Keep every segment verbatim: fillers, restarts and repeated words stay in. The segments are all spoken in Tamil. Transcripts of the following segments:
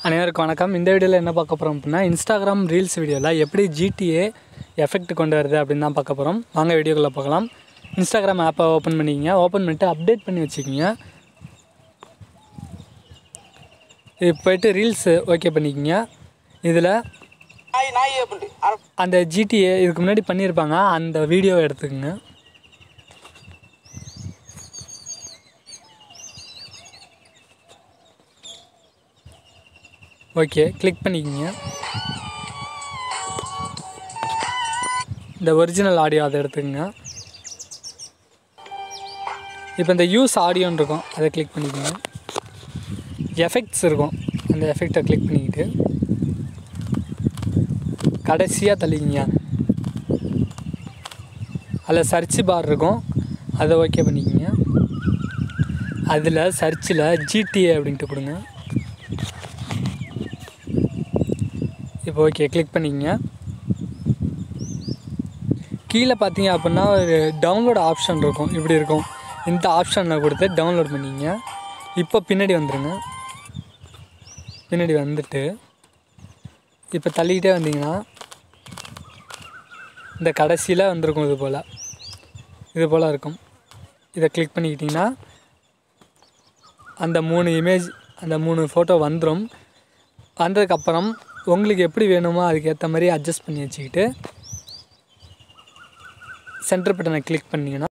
அனைவருக்கும் வணக்கம். இந்த வீடியோவில் என்ன பார்க்க போகிறோம் அப்படின்னா, இன்ஸ்டாகிராம் ரீல்ஸ் வீடியோவில் எப்படி ஜிடிஏ எஃபெக்ட் கொண்டு வருது அப்படின்னு தான் பார்க்க போகிறோம். வாங்க வீடியோக்குள்ளே பார்க்கலாம். இன்ஸ்டாகிராம் ஆப்பை ஓப்பன் பண்ணிக்கிங்க. ஓப்பன் பண்ணிட்டு அப்டேட் பண்ணி வச்சுக்கிங்க. இது போய்ட்டு ரீல்ஸு ஓகே பண்ணிக்கிங்க. இதில் அந்த ஜிடிஏ இதுக்கு முன்னாடி பண்ணியிருப்பாங்க, அந்த வீடியோவை எடுத்துக்கோங்க. ஓகே கிளிக் பண்ணிக்கிங்க. இந்த ஒரிஜினல் ஆடியோ அதை எடுத்துக்கோங்க. இப்போ இந்த யூஸ் ஆடியோன்னு இருக்கும், அதை கிளிக் பண்ணிக்கோங்க. எஃபெக்ட்ஸ் இருக்கும், அந்த எஃபெக்டை கிளிக் பண்ணிக்கிட்டு கடைசியாக தள்ளிக்கிங்க. அதில் சர்ச் பார் இருக்கும், அதை ஓகே பண்ணிக்கிங்க. அதில் சர்ச்சில் ஜிடிஏ அப்படின்ட்டு கொடுங்க. இப்போ ஓகே கிளிக் பண்ணிக்கங்க. கீழே பார்த்தீங்க அப்படின்னா ஒரு டவுன்லோட் ஆப்ஷன் இருக்கும், இப்படி இருக்கும். இந்த ஆப்ஷனை கொடுத்து டவுன்லோட் பண்ணிக்கங்க. இப்போ பின்னாடி வந்துடுங்க. பின்னாடி வந்துட்டு இப்போ தள்ளிக்கிட்டே வந்தீங்கன்னா இந்த கடைசியில் வந்திருக்கும். இது போல் இது போல் இருக்கும். இதை கிளிக் பண்ணிக்கிட்டிங்கன்னா அந்த மூணு இமேஜ் அந்த மூணு ஃபோட்டோ வந்துடும். வந்ததுக்கப்புறம் உங்களுக்கு எப்படி வேணுமோ அதுக்கேற்ற மாதிரி அட்ஜஸ்ட் பண்ணி வச்சுக்கிட்டு சென்டர் பட்டனை கிளிக் பண்ணிங்கன்னா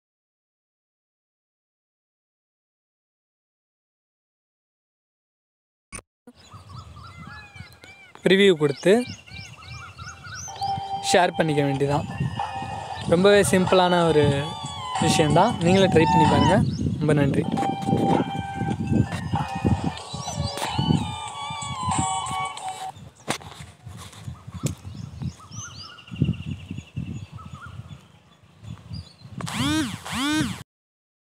ப்ரிவியூ கொடுத்து ஷேர் பண்ணிக்க வேண்டியதான். ரொம்பவே சிம்பிளான ஒரு விஷயந்தான். நீங்களும் ட்ரை பண்ணி பாருங்கள். ரொம்ப நன்றி.